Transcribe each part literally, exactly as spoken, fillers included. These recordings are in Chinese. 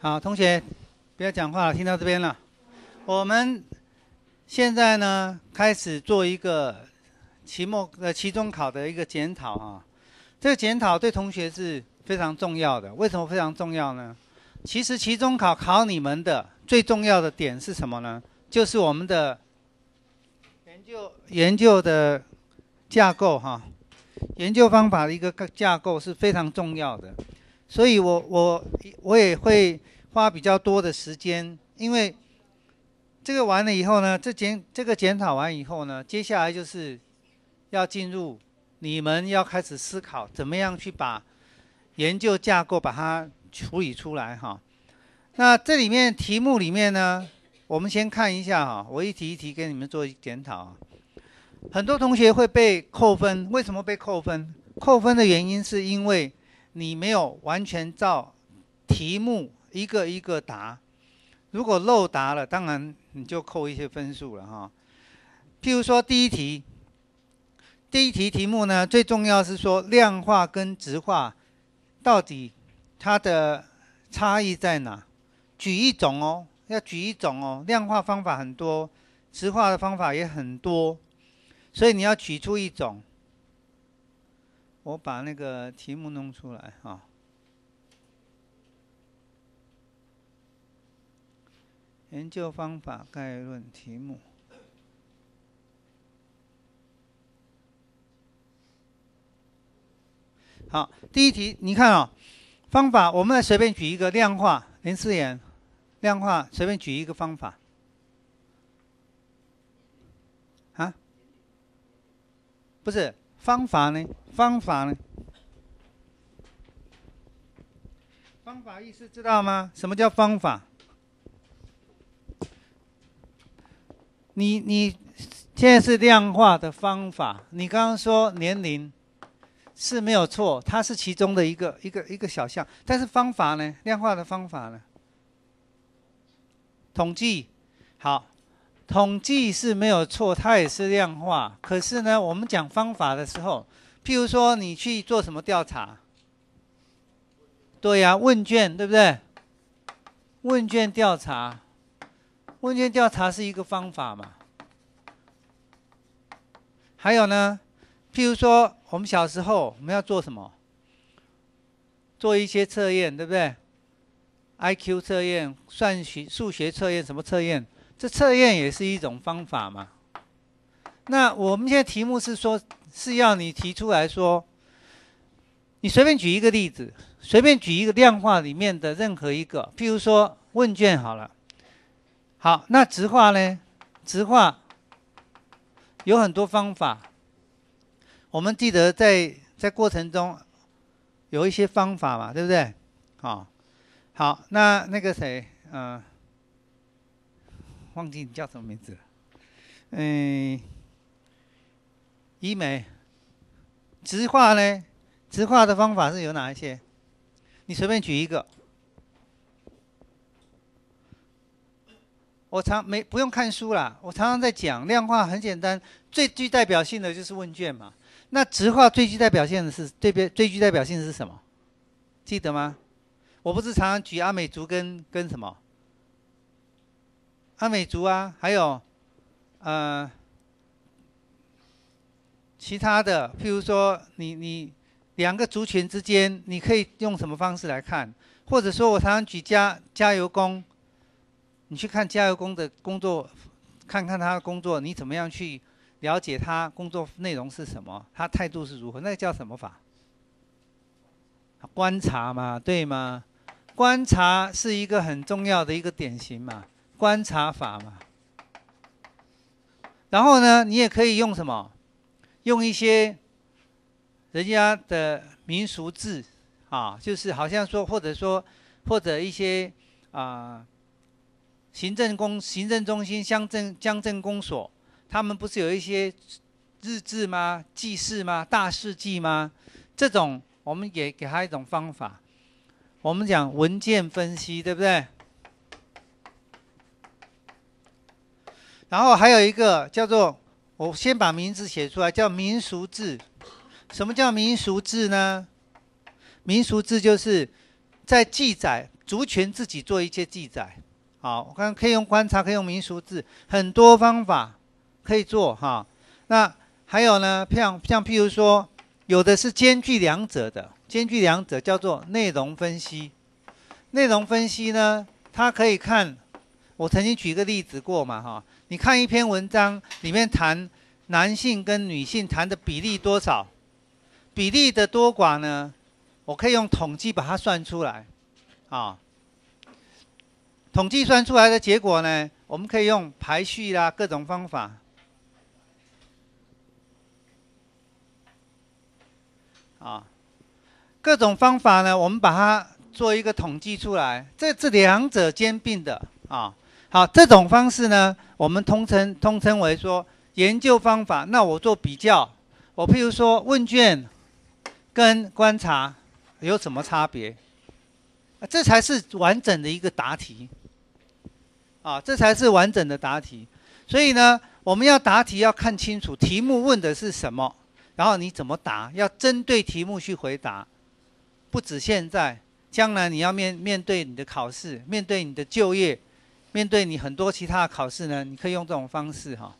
好，同学，不要讲话了，听到这边了。我们现在呢，开始做一个期末呃期中考的一个检讨啊。这个检讨对同学是非常重要的。为什么非常重要呢？其实期中考考你们的最重要的点是什么呢？就是我们的研究研究的架构哈，研究方法的一个架构是非常重要的。所以我我我也会花比较多的时间，因为这个完了以后呢，这检这个检讨完以后呢，接下来就是要进入你们要开始思考怎么样去把研究架构把它处理出来哈。那这里面题目里面呢，我们先看一下哈，我一题一题给你们做检讨。很多同学会被扣分，为什么被扣分？扣分的原因是因为你没有完全照题目一个一个答，如果漏答了，当然你就扣一些分数了哈。譬如说第一题，第一题题目呢，最重要是说量化跟质化到底它的差异在哪？举一种哦，要举一种哦。量化方法很多，质化的方法也很多，所以你要举出一种。我把那个题目弄出来哈。研究方法概论题目。好，第一题，你看哦，方法我们来随便举一个量化，林思妍，量化随便举一个方法。啊？不是方法呢？方法呢？方法意思知道吗？什么叫方法？你你现在是量化的方法，你刚刚说年龄是没有错，它是其中的一个一个一个小项，但是方法呢？量化的方法呢？统计，好，统计是没有错，它也是量化。可是呢，我们讲方法的时候，譬如说你去做什么调查？对呀、啊，问卷，对不对？问卷调查。问卷调查是一个方法嘛？还有呢，譬如说我们小时候我们要做什么？做一些测验，对不对 ？I Q 测验、算学、数学测验，什么测验？这测验也是一种方法嘛。那我们现在题目是说，是要你提出来说，你随便举一个例子，随便举一个量化里面的任何一个，譬如说问卷好了。好，那质化呢？质化有很多方法，我们记得在在过程中有一些方法嘛，对不对？好，好，那那个谁，嗯、呃，忘记你叫什么名字了？嗯，医美。质化呢？质化的方法是有哪一些？你随便举一个。我常没不用看书啦，我常常在讲量化很简单，最具代表性的就是问卷嘛。那质化最具代表性的是最最最具代表性的是什么？记得吗？我不是常常举阿美族跟跟什么？阿美族啊，还有呃其他的，譬如说你你两个族群之间，你可以用什么方式来看？或者说我常常举加加油工。你去看加油工的工作，看看他的工作，你怎么样去了解他工作内容是什么，他态度是如何？那个叫什么法？观察嘛，对吗？观察是一个很重要的一个典型嘛，观察法嘛。然后呢，你也可以用什么？用一些人家的民俗志啊，就是好像说，或者说，或者一些啊。呃行政公、行政中心、乡镇、乡镇公所，他们不是有一些日志吗？记事吗？大事记吗？这种我们也给他一种方法。我们讲文件分析，对不对？然后还有一个叫做，我先把名字写出来，叫民俗志。什么叫民俗志呢？民俗志就是在记载族群自己做一些记载。好，我看可以用观察，可以用民俗志，很多方法可以做哈。那还有呢，像像譬如说，有的是兼具两者的，兼具两者叫做内容分析。内容分析呢，它可以看，我曾经举个例子过嘛哈。你看一篇文章里面谈男性跟女性谈的比例多少，比例的多寡呢，我可以用统计把它算出来，啊。统计算出来的结果呢，我们可以用排序啦，各种方法。啊，各种方法呢，我们把它做一个统计出来，这这两者兼并的啊。好，这种方式呢，我们通称通称为说研究方法。那我做比较，我譬如说问卷跟观察有什么差别？这才是完整的一个答题。啊，这才是完整的答题。所以呢，我们要答题要看清楚题目问的是什么，然后你怎么答，要针对题目去回答。不止现在，将来你要面面对你的考试，面对你的就业，面对你很多其他的考试呢，你可以用这种方式哈。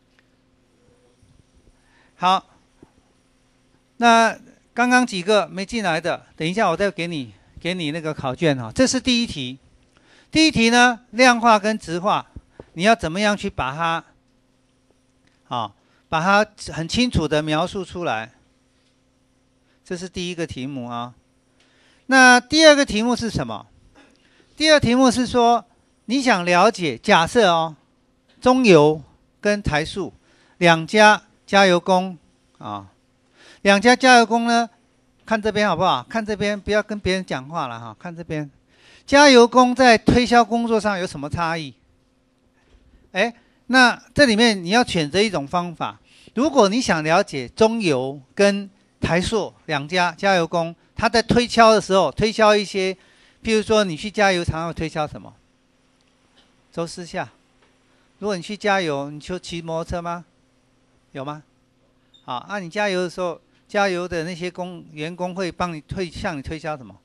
好，那刚刚几个没进来的，等一下我再给你给你那个考卷哈。这是第一题。第一题呢，量化跟质化，你要怎么样去把它，啊，把它很清楚的描述出来。这是第一个题目啊。那第二个题目是什么？第二题目是说，你想了解，假设哦，中油跟台塑两家加油工啊，两家加油工呢，看这边好不好？看这边，不要跟别人讲话了哈，看这边。加油工在推销工作上有什么差异？哎，那这里面你要选择一种方法。如果你想了解中油跟台塑两家加油工，他在推销的时候，推销一些，譬如说你去加油常常推销什么？周私下。如果你去加油，你就骑摩托车吗？有吗？好，那、啊、你加油的时候，加油的那些工员工会帮你推向你推销什么？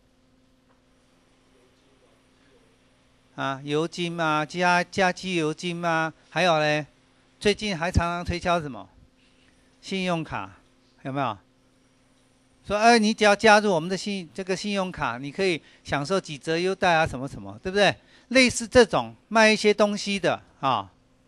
啊，油精啊，加加机油精啊，还有嘞，最近还常常推销什么？信用卡，有没有？说，哎，你只要加入我们的信这个信用卡，你可以享受几折优待啊，什么什么，对不对？类似这种卖一些东西的啊，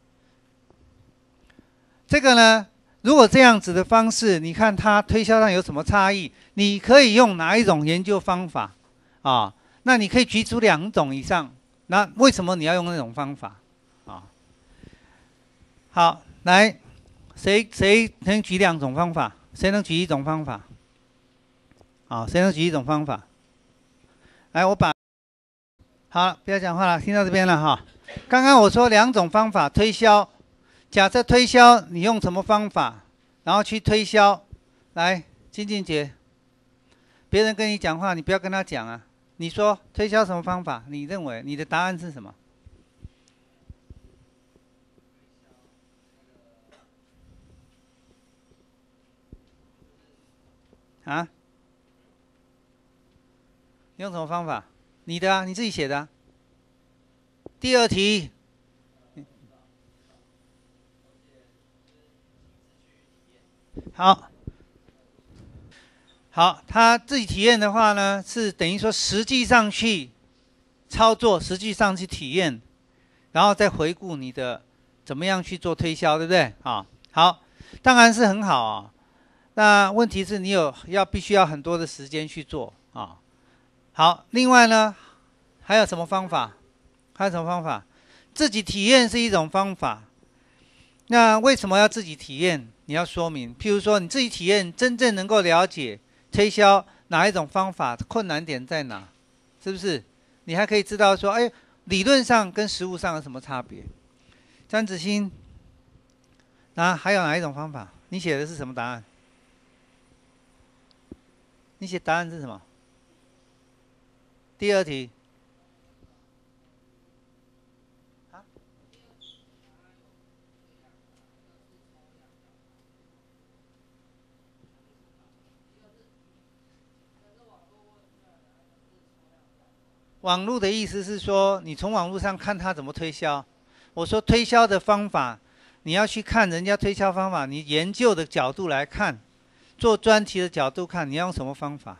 这个呢，如果这样子的方式，你看它推销上有什么差异？你可以用哪一种研究方法啊？那你可以举出两种以上。那为什么你要用那种方法？啊，好，来，谁谁能举两种方法？谁能举一种方法？啊，谁能举一种方法？来，我把，好，不要讲话了，听到这边了哈。刚刚我说两种方法推销，假设推销你用什么方法，然后去推销。来，金静姐，别人跟你讲话，你不要跟他讲啊。你说推销什么方法？你认为你的答案是什么？啊？用什么方法？你的啊，你自己写的啊。第二题。好。好，他自己体验的话呢，是等于说实际上去操作，实际上去体验，然后再回顾你的怎么样去做推销，对不对？啊，好，当然是很好啊。那问题是你有要必须要很多的时间去做啊。好，另外呢，还有什么方法？还有什么方法？自己体验是一种方法。那为什么要自己体验？你要说明，譬如说你自己体验，真正能够了解推销哪一种方法困难点在哪，是不是？你还可以知道说，哎，理论上跟实务上有什么差别？张子欣，那还有哪一种方法？你写的是什么答案？你写答案是什么？第二题。 网络的意思是说，你从网络上看他怎么推销。我说推销的方法，你要去看人家推销方法，你研究的角度来看，做专题的角度看，你要用什么方法？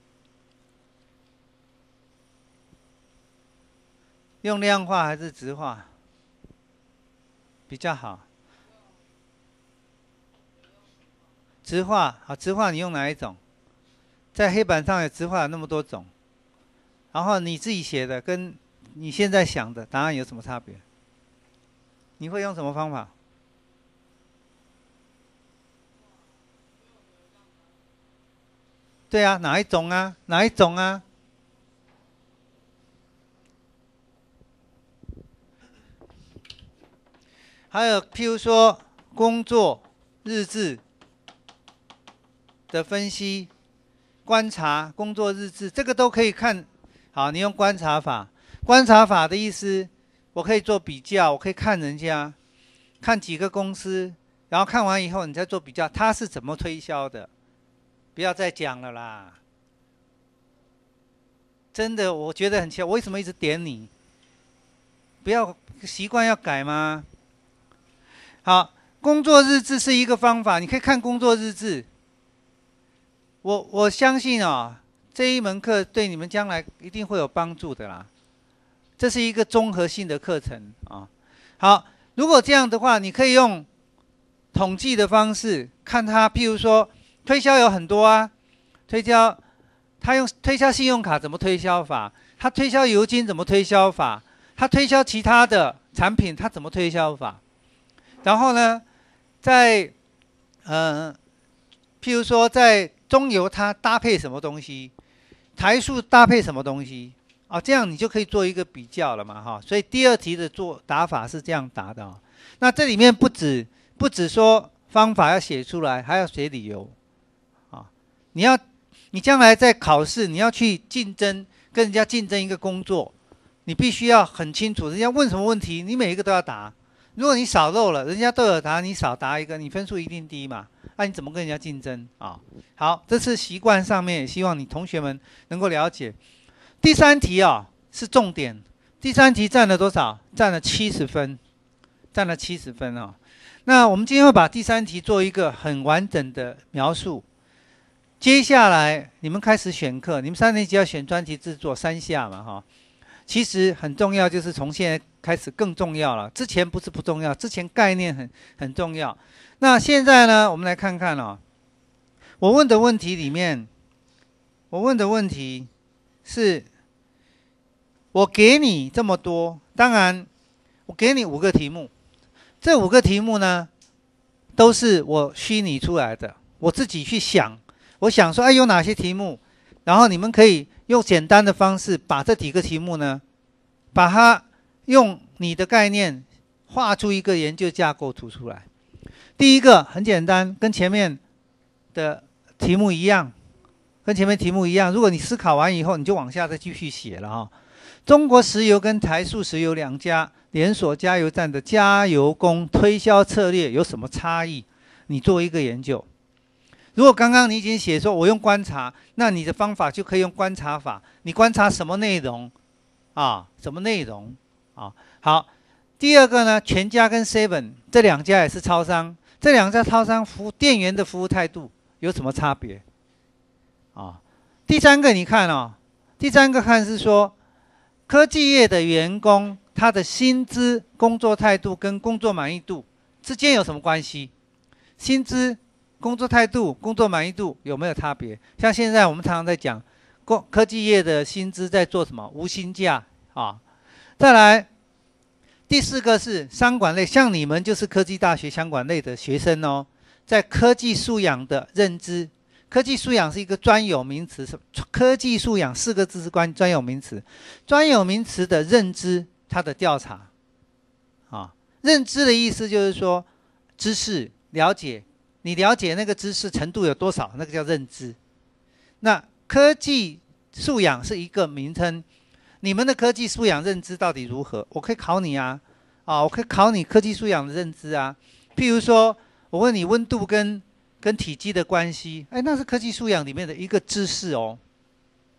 用量化还是质化比较好？质化，好，质化你用哪一种？在黑板上有质化有那么多种，然后你自己写的跟你现在想的答案有什么差别？你会用什么方法？对啊，哪一种啊？哪一种啊？还有譬如说工作日志的分析、观察、工作日志，这个都可以看。好，你用观察法。观察法的意思，我可以做比较，我可以看人家，看几个公司，然后看完以后，你再做比较，他是怎么推销的。不要再讲了啦！真的，我觉得很奇怪，我为什么一直点你？不要习惯要改吗？好，工作日志是一个方法，你可以看工作日志。我我相信啊、哦，这一门课对你们将来一定会有帮助的啦。这是一个综合性的课程啊。好，如果这样的话，你可以用统计的方式看它，譬如说推销有很多啊，推销他用推销信用卡怎么推销法？他推销油金怎么推销法？他推销其他的产品他怎么推销法？然后呢，在呃，譬如说在中油它搭配什么东西，台塑搭配什么东西啊？这样你就可以做一个比较了嘛，哈。所以第二题的做打法是这样答的啊。那这里面不止不止说方法要写出来，还要写理由啊。你要你将来在考试，你要去竞争，跟人家竞争一个工作，你必须要很清楚，人家问什么问题，你每一个都要答。如果你少漏了，人家都有答，你少答一个，你分数一定低嘛。那、啊、你怎么跟人家竞争啊？好，这是习惯上面，也希望你同学们能够了解。第三题啊是重点，第三题占了多少？占了七十分，占了七十分啊。那我们今天会把第三题做一个很完整的描述。接下来你们开始选课，你们三年级要选专题制作三下嘛哈。其实很重要，就是从现在开始更重要了。之前不是不重要，之前概念很很重要。那现在呢，我们来看看哦。我问的问题里面，我问的问题是，我给你这么多，当然我给你五个题目，这五个题目呢，都是我虚拟出来的，我自己去想。我想说，哎，有哪些题目？然后你们可以用简单的方式把这几个题目呢，把它用你的概念画出一个研究架构图出来。第一个很简单，跟前面的题目一样，跟前面题目一样。如果你思考完以后，你就往下再继续写了哈。中国石油跟台塑石油两家连锁加油站的加油工推销策略有什么差异？你做一个研究。如果刚刚你已经写说我用观察，那你的方法就可以用观察法。你观察什么内容啊？什么内容啊？好，第二个呢，全家跟 Seven 这两家也是超商，这两家超商服务店员的服务态度有什么差别啊？第三个你看哦，第三个看是说科技业的员工他的薪资、工作态度跟工作满意度之间有什么关系？薪资、工作态度、工作满意度有没有差别？像现在我们常常在讲，工科技业的薪资在做什么？无薪假啊。再来，第四个是商管类，像你们就是科技大学商管类的学生哦，在科技素养的认知，科技素养是一个专有名词，科技素养四个字是关专有名词，专有名词的认知，它的调查啊，认知的意思就是说知识了解。你了解那个知识程度有多少，那个叫认知。那科技素养是一个名称，你们的科技素养认知到底如何？我可以考你啊，啊，我可以考你科技素养的认知啊。譬如说，我问你温度跟跟体积的关系，哎，那是科技素养里面的一个知识哦。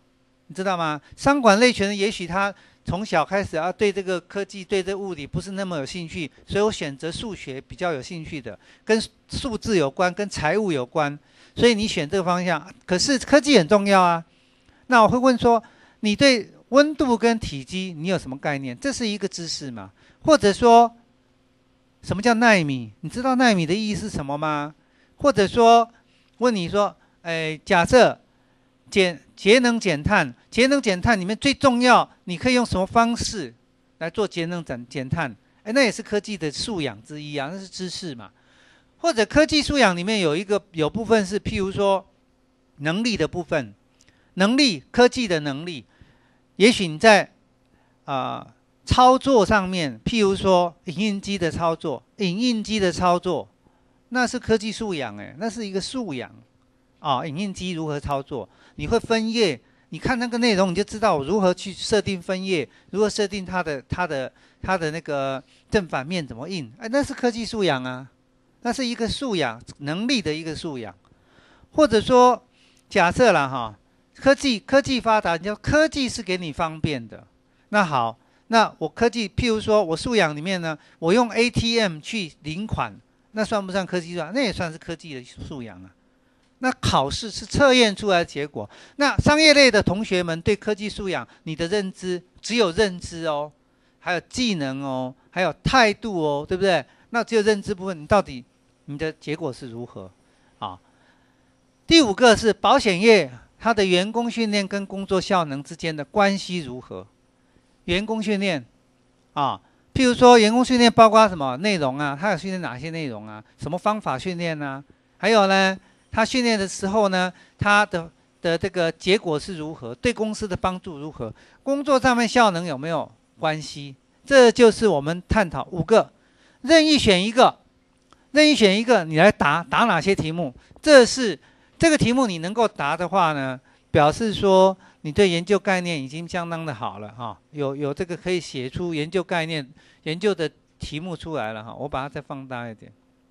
你知道吗？商管类群也许他从小开始啊，对这个科技、对这物理不是那么有兴趣，所以我选择数学比较有兴趣的，跟数字有关，跟财务有关，所以你选这个方向。可是科技很重要啊。那我会问说，你对温度跟体积你有什么概念？这是一个知识嘛？或者说，什么叫奈米？你知道奈米的意义是什么吗？或者说，问你说，哎，假设减节能减碳，节能减碳里面最重要，你可以用什么方式来做节能减减碳？哎，那也是科技的素养之一啊，那是知识嘛。或者科技素养里面有一个有部分是，譬如说能力的部分，能力科技的能力，也许你在啊、呃、操作上面，譬如说影印机的操作，影印机的操作，那是科技素养哎，那是一个素养啊、哦。影印机如何操作？你会分页，你看那个内容，你就知道如何去设定分页，如何设定它的它的它的那个正反面怎么印，哎，那是科技素养啊，那是一个素养能力的一个素养。或者说，假设啦哈，科技科技发达，你要科技是给你方便的，那好，那我科技，譬如说我素养里面呢，我用 A T M 去领款，那算不算科技素养？那也算是科技的素养啊。那考试是测验出来的结果。那商业类的同学们对科技素养，你的认知只有认知哦，还有技能哦，还有态度哦，对不对？那只有认知部分，你到底你的结果是如何啊？第五个是保险业，它的员工训练跟工作效能之间的关系如何？员工训练啊，譬如说员工训练包括什么内容啊？他有训练哪些内容啊？什么方法训练啊？还有呢？他训练的时候呢，他的的这个结果是如何？对公司的帮助如何？工作上面效能有没有关系？这就是我们探讨五个，任意选一个，任意选一个，你来答答哪些题目？这是这个题目你能够答的话呢，表示说你对研究概念已经相当的好了哈，有有这个可以写出研究概念、研究的题目出来了哈。我把它再放大一点。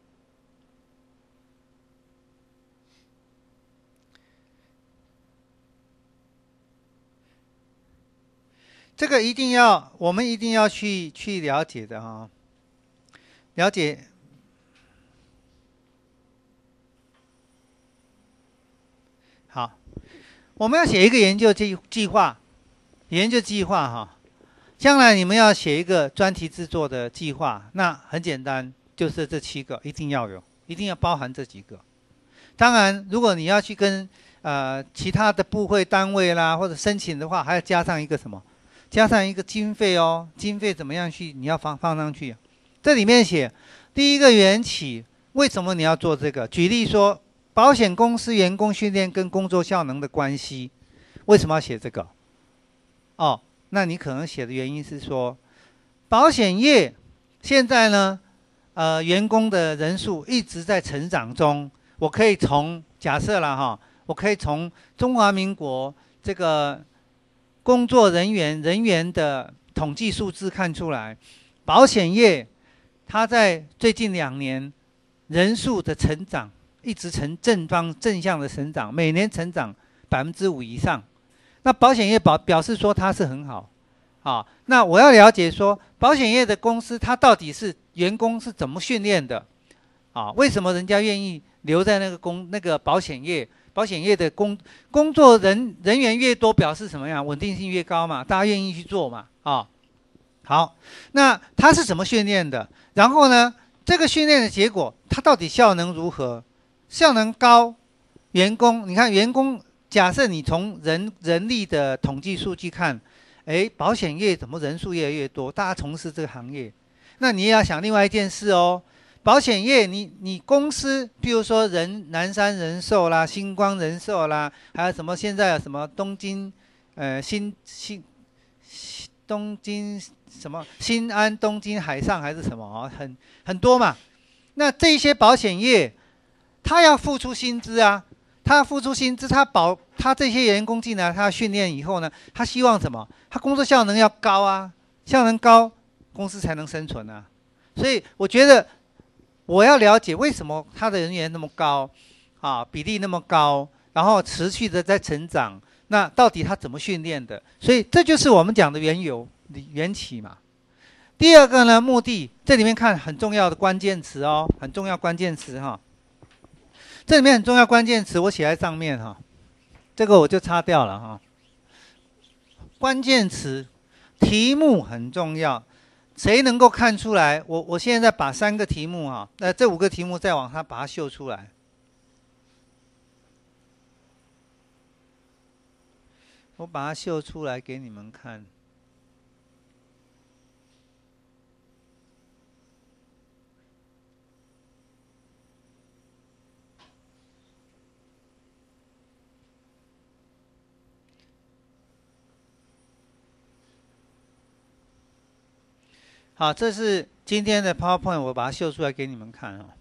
这个一定要，我们一定要去去了解的哈，了解。好，我们要写一个研究计计划，研究计划哈。将来你们要写一个专题制作的计划，那很简单，就是这七个一定要有，一定要包含这几个。当然，如果你要去跟呃其他的部会单位啦或者申请的话，还要加上一个什么？加上一个经费哦，经费怎么样去？你要放放上去。这里面写第一个缘起，为什么你要做这个？举例说，保险公司员工训练跟工作效能的关系，为什么要写这个？哦，那你可能写的原因是说，保险业现在呢，呃，员工的人数一直在成长中。我可以从假设了哈，我可以从中华民国这个。工作人员人员的统计数字看出来，保险业它在最近两年人数的成长一直呈正方正向的成长，每年成长百分之五以上。那保险业表表示说它是很好，啊，那我要了解说保险业的公司它到底是员工是怎么训练的，啊，为什么人家愿意留在那个工那个保险业？保险业的工工作人人员越多，表示什么样？稳定性越高嘛，大家愿意去做嘛，啊、哦，好，那他是怎么训练的？然后呢，这个训练的结果，它到底效能如何？效能高，员工，你看员工，假设你从人人力的统计数据看，哎，保险业怎么人数越来越多？大家从事这个行业，那你也要想另外一件事哦。保险业你，你你公司，譬如说人南山人寿啦、星光人寿啦，还有什么现在有什么东京，呃新新东京什么新安、东京海上还是什么哦，很很多嘛。那这些保险业，他要付出薪资啊，他要付出薪资，他保他这些员工进来，他训练以后呢，他希望什么？他工作效能要高啊，效能高，公司才能生存啊。所以我觉得。我要了解为什么他的人员那么高，啊，比例那么高，然后持续的在成长， 那到底他怎么训练的？所以这就是我们讲的缘由、缘起嘛。第二个呢，目的，这里面看很重要的关键词哦，很重要关键词哈。这里面很重要关键词，我写在上面哈，这个我就擦掉了哈。关键词，题目很重要，谁能够看出来？我我现在把三个题目哈，呃，这五个题目再往它把它秀出来。我把它秀出来给你们看。好，这是今天的 PowerPoint， 我把它秀出来给你们看哦。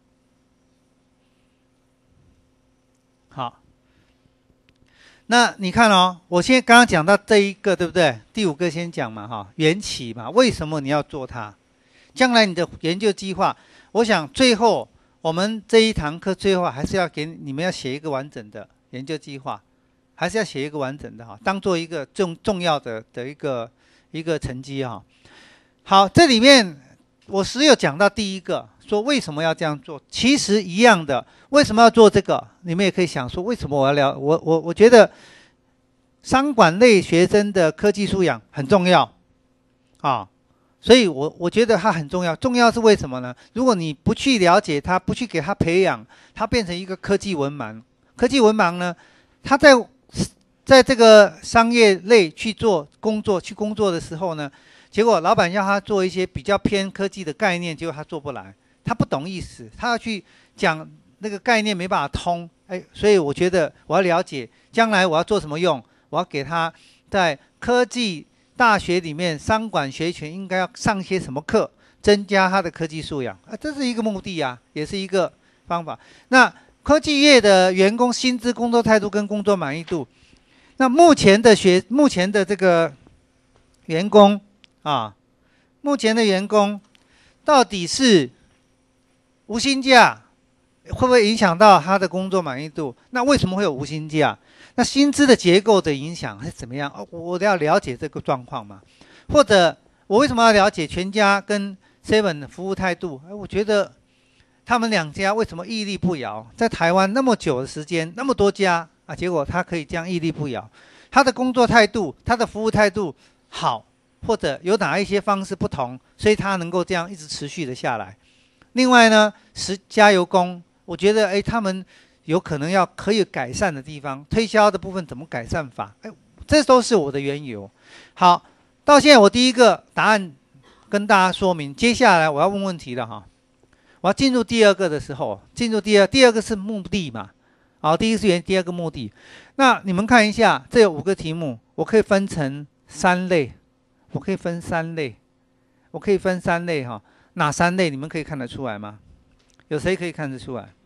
好，那你看哦，我现在刚刚讲到这一个，对不对？第五个先讲嘛，哈，缘起嘛，为什么你要做它？将来你的研究计划，我想最后我们这一堂课最后还是要给你们要写一个完整的研究计划，还是要写一个完整的哈，当做一个重重要的的一个一个成绩哈。好，这里面我只有讲到第一个，说为什么要这样做，其实一样的，为什么要做这个？你们也可以想说，为什么我要聊？我我我觉得商管类学生的科技素养很重要啊，所以我我觉得它很重要。重要是为什么呢？如果你不去了解它，不去给它培养，它变成一个科技文盲。科技文盲呢，他在在这个商业类去做工作、去工作的时候呢，结果老板要他做一些比较偏科技的概念，结果他做不来，他不懂意思，他要去讲那个概念没办法通，哎，所以我觉得我要了解将来我要做什么用，我要给他在科技大学里面商管学群应该要上些什么课，增加他的科技素养啊，这是一个目的啊，也是一个方法。那科技业的员工薪资、工作态度跟工作满意度，那目前的学目前的这个员工。啊，目前的员工到底是无薪假，会不会影响到他的工作满意度？那为什么会有无薪假？那薪资的结构的影响是怎么样？哦，我要了解这个状况嘛。或者我为什么要了解全家跟 Seven 的服务态度？哎，我觉得他们两家为什么屹立不摇？在台湾那么久的时间，那么多家啊，结果他可以这样屹立不摇。他的工作态度，他的服务态度好。或者有哪一些方式不同，所以它能够这样一直持续的下来。另外呢，是加油工，我觉得哎，他们有可能要可以改善的地方，推销的部分怎么改善法？哎，这都是我的缘由。好，到现在我第一个答案跟大家说明，接下来我要问问题了哈。我要进入第二个的时候，进入第二第二个是目的嘛？好，第一个是原，第二个目的。那你们看一下，这有五个题目，我可以分成三类。我可以分三类，我可以分三类哈，哪三类你们可以看得出来吗？有谁可以看得出来？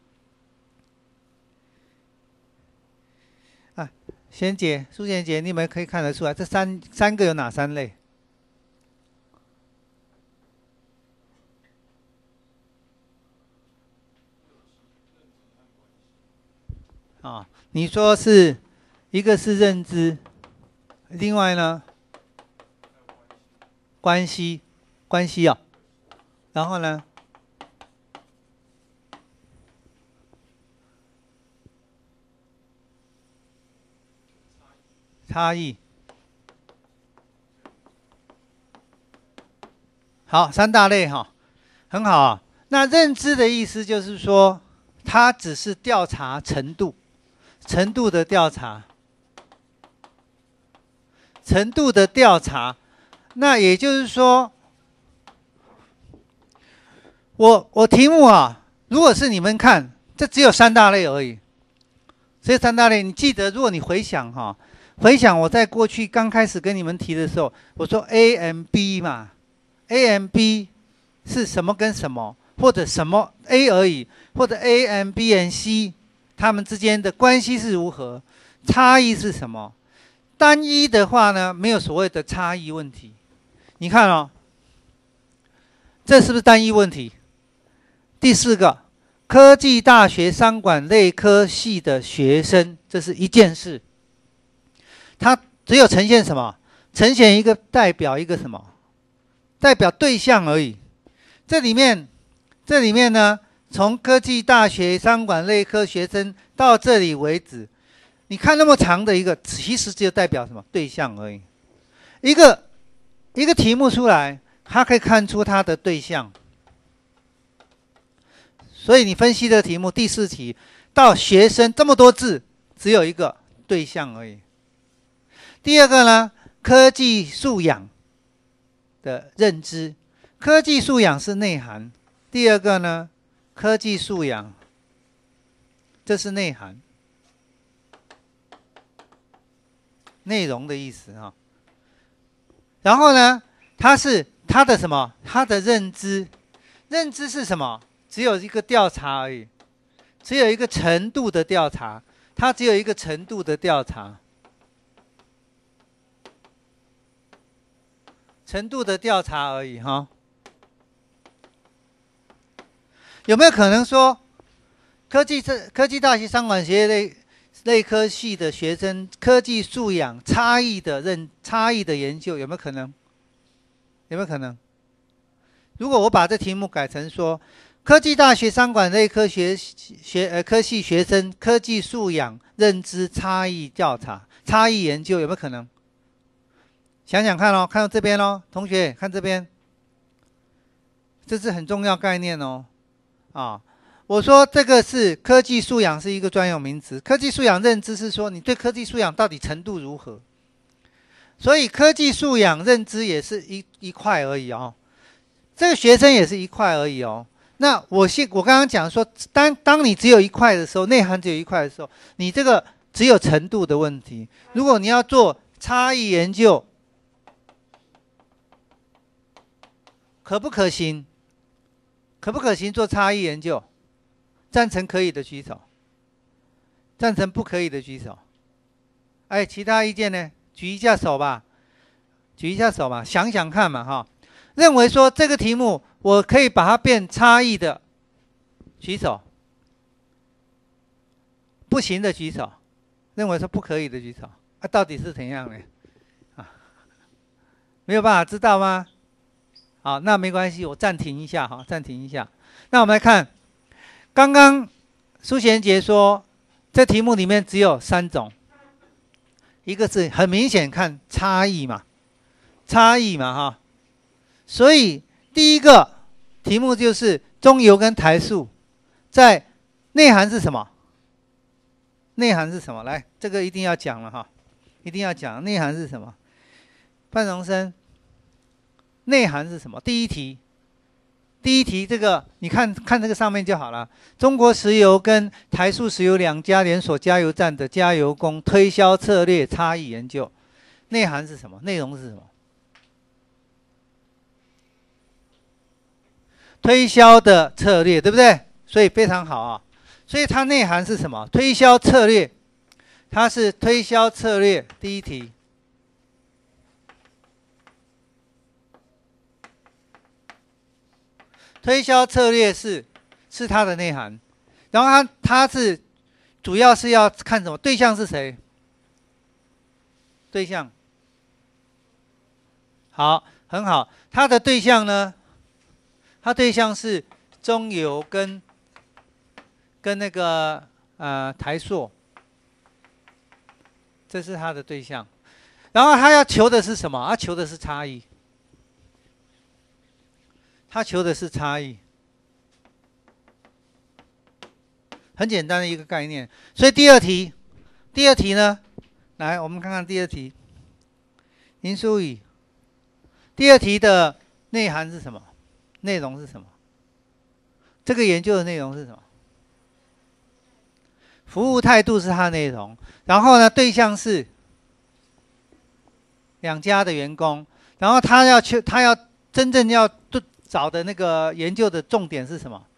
啊，贤姐、苏贤姐，你们可以看得出来，这三三个有哪三类？啊，你说是一个是认知，另外呢？关系，关系啊，然后呢？差异。好，三大类哈，很好啊。那认知的意思就是说，它只是调查程度，程度的调查，程度的调查。那也就是说，我我题目啊，如果是你们看，这只有三大类而已。这三大类，你记得，如果你回想哈，回想我在过去刚开始跟你们提的时候，我说 A M B 嘛 ，A M B 是什么跟什么，或者什么 A 而已，或者 A M B and C 它们之间的关系是如何，差异是什么？单一的话呢，没有所谓的差异问题。你看哦，这是不是单一问题？第四个，科技大学商管类科系的学生，这是一件事。 只有呈现什么？呈现一个代表一个什么？代表对象而已。这里面，这里面呢，从科技大学商管类科学生到这里为止，你看那么长的一个，其实只有代表什么？对象而已。一个一个题目出来，它可以看出它的对象。所以你分析的题目第四题到学生这么多字，只有一个对象而已。第二个呢，科技素养的认知，科技素养是内涵。第二个呢，科技素养，这是内涵，内容的意思啊。然后呢，它是它的什么？它的认知，认知是什么？只有一个调查而已，只有一个程度的调查，它只有一个程度的调查，程度的调查而已哈。有没有可能说，科技这科技大学商管学类类科系的学生科技素养差异的认差异的研究有没有可能？有没有可能？如果我把这题目改成说，科技大学商管类科学学呃科系学生科技素养认知差异调查差异研究有没有可能？想想看哦，看到这边哦，同学看这边，这是很重要概念哦。啊，我说这个是科技素养是一个专有名词，科技素养认知是说你对科技素养到底程度如何，所以科技素养认知也是一一块而已哦，这个学生也是一块而已哦。那我现我刚刚讲说，当当你只有一块的时候，内涵只有一块的时候，你这个只有程度的问题。如果你要做差异研究，可不可行？可不可行做差异研究？赞成可以的举手，赞成不可以的举手。哎，其他意见呢？举一下手吧，举一下手吧，想想看嘛哈。认为说这个题目我可以把它变差异的，举手。不行的举手。认为说不可以的举手。啊，到底是怎样呢？啊，没有办法知道吗？好，那没关系，我暂停一下哈，暂停一下。那我们来看，刚刚苏贤杰说，这题目里面只有三种，一个是很明显看差异嘛，差异嘛哈，所以第一个题目就是中油跟台塑，在内涵是什么？内涵是什么？来，这个一定要讲了哈，一定要讲内涵是什么？范荣生。内涵是什么？第一题，第一题这个你看看这个上面就好了。中国石油跟台塑石油两家连锁加油站的加油工推销策略差异研究，内涵是什么？内容是什么？推销的策略，对不对？所以非常好啊。所以它内涵是什么？推销策略，它是推销策略。第一题。推销策略是是它的内涵，然后它它是主要是要看什么？对象是谁？对象，好，很好。它的对象呢？它对象是中油跟跟那个呃台塑，这是它的对象。然后他要求的是什么？他求的是差异。他求的是差异，很简单的一个概念。所以第二题，第二题呢，来我们看看第二题。林书宇，第二题的内涵是什么？内容是什么？这个研究的内容是什么？服务态度是它的内容。然后呢，对象是两家的员工。然后他要求，他要真正要找的那个研究的重点是什么？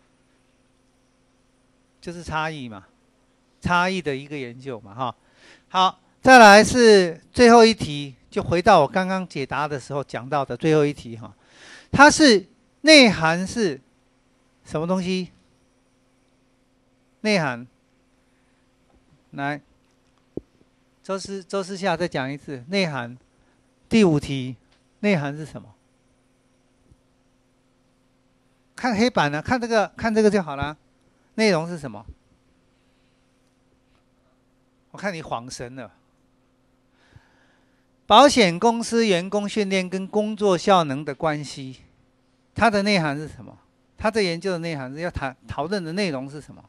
就是差异嘛，差异的一个研究嘛，哈。好，再来是最后一题，就回到我刚刚解答的时候讲到的最后一题哈。它是内涵是什么东西？内涵，来， 周思周思下再讲一次内涵。第五题，内涵是什么？看黑板呢、啊，看这个，看这个就好了。内容是什么？我看你恍神了。保险公司员工训练跟工作效能的关系，它的内涵是什么？它的研究的内涵是要谈讨论的内容是什么？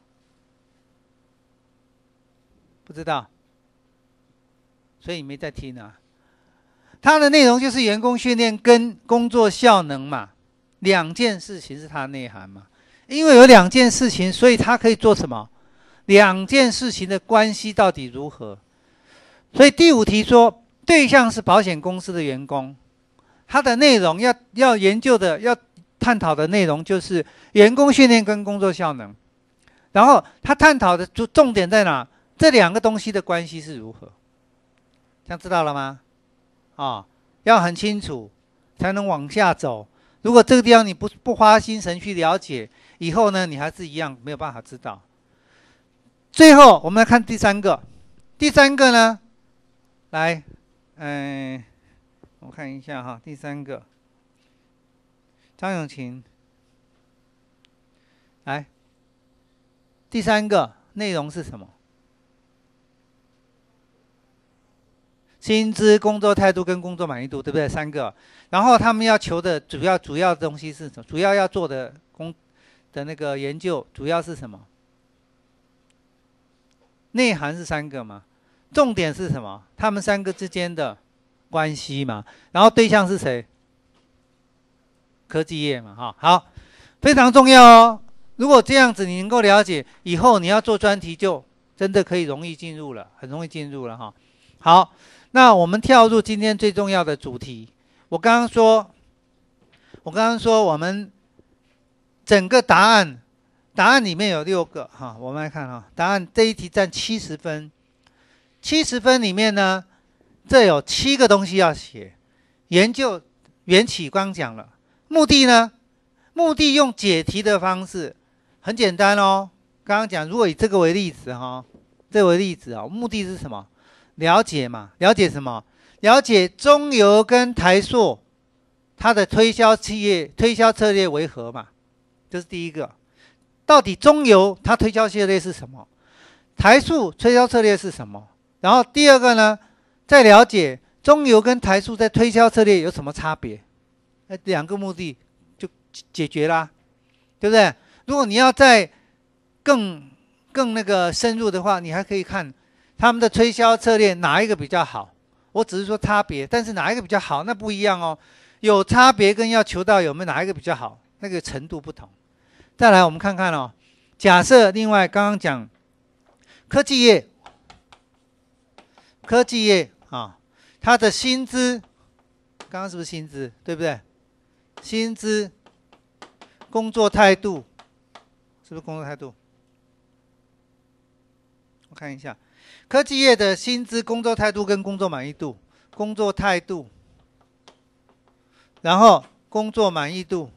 不知道，所以你没在听啊。它的内容就是员工训练跟工作效能嘛，两件事情是它的内涵嘛。因为有两件事情，所以它可以做什么？两件事情的关系到底如何？所以第五题说，对象是保险公司的员工，它的内容要要研究的、要探讨的内容就是员工训练跟工作效能。然后他探讨的重点在哪？这两个东西的关系是如何？这样知道了吗？啊、哦，要很清楚，才能往下走。如果这个地方你不不花心神去了解，以后呢，你还是一样没有办法知道。最后，我们来看第三个。第三个呢，来，嗯、呃，我看一下哈，第三个，张永琴，来，第三个内容是什么？薪资、工作态度跟工作满意度，对不对？三个。然后他们要求的主要主要的东西是什么？主要要做的工的那个研究主要是什么？内涵是三个嘛，重点是什么？他们三个之间的关系嘛。然后对象是谁？科技业嘛，哈，好，非常重要哦。如果这样子你能够了解，以后你要做专题就真的可以容易进入了，很容易进入了哈。好。那我们跳入今天最重要的主题。我刚刚说，我刚刚说我们整个答案，答案里面有六个哈。我们来看哈，答案这一题占七十分，七十分里面呢，这有七个东西要写。研究缘起刚讲了，目的呢，目的用解题的方式，很简单哦。刚刚讲，如果以这个为例子哈，这个为例子啊，目的是什么？了解嘛？了解什么？了解中油跟台塑它的推销企业推销策略为何嘛？这是第一个。到底中油它推销策略是什么？台塑推销策略是什么？然后第二个呢，再了解中油跟台塑在推销策略有什么差别？那两个目的就解决啦，对不对？如果你要再更更那个深入的话，你还可以看他们的推销策略哪一个比较好？我只是说差别，但是哪一个比较好，那不一样哦。有差别跟要求到有没有哪一个比较好，那个程度不同。再来，我们看看哦。假设另外刚刚讲科技业，科技业啊，它的薪资，刚刚是不是薪资？对不对？薪资、工作态度，是不是工作态度？我看一下。科技业的薪资、工作态度跟工作满意度，工作态度，然后工作满意度，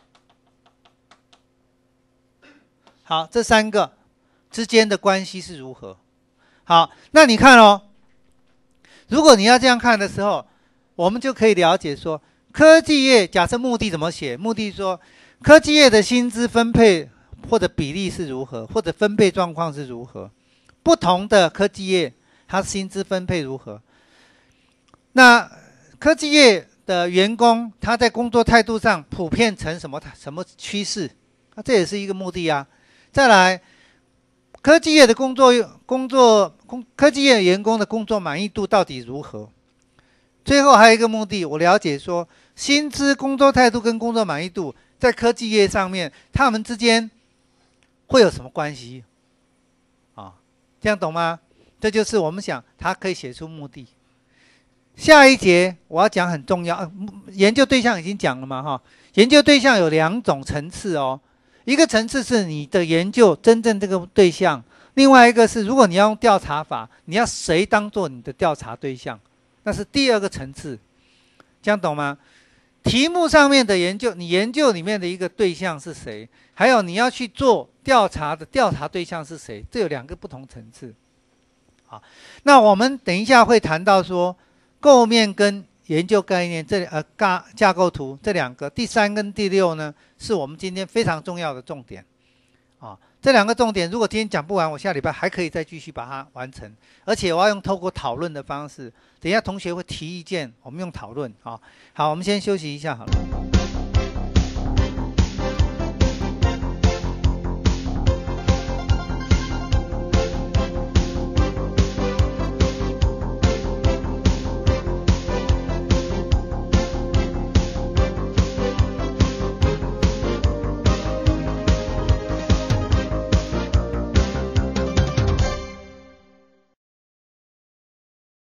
好，这三个之间的关系是如何？好，那你看哦，如果你要这样看的时候，我们就可以了解说，科技业假设目的怎么写？目的说，科技业的薪资分配或者比例是如何，或者分配状况是如何？不同的科技业，它薪资分配如何？那科技业的员工，他在工作态度上普遍呈什么什么趋势？啊，这也是一个目的啊。再来，科技业的工作工作工科技业员工的工作满意度到底如何？最后还有一个目的，我了解说，薪资、工作态度跟工作满意度在科技业上面，他们之间会有什么关系？这样懂吗？这就是我们想，它可以写出目的。下一节我要讲很重要，呃、研究对象已经讲了嘛，哈。研究对象有两种层次哦，一个层次是你的研究真正这个对象，另外一个是如果你要用调查法，你要谁当做你的调查对象，那是第二个层次。这样懂吗？题目上面的研究，你研究里面的一个对象是谁？还有你要去做调查的调查对象是谁？这有两个不同层次。 啊。那我们等一下会谈到说构面跟研究概念这呃架架构图这两个，第三跟第六呢，是我们今天非常重要的重点啊。这两个重点，如果今天讲不完，我下礼拜还可以再继续把它完成。而且我要用透过讨论的方式，等一下同学会提意见，我们用讨论啊。好，我们先休息一下好了。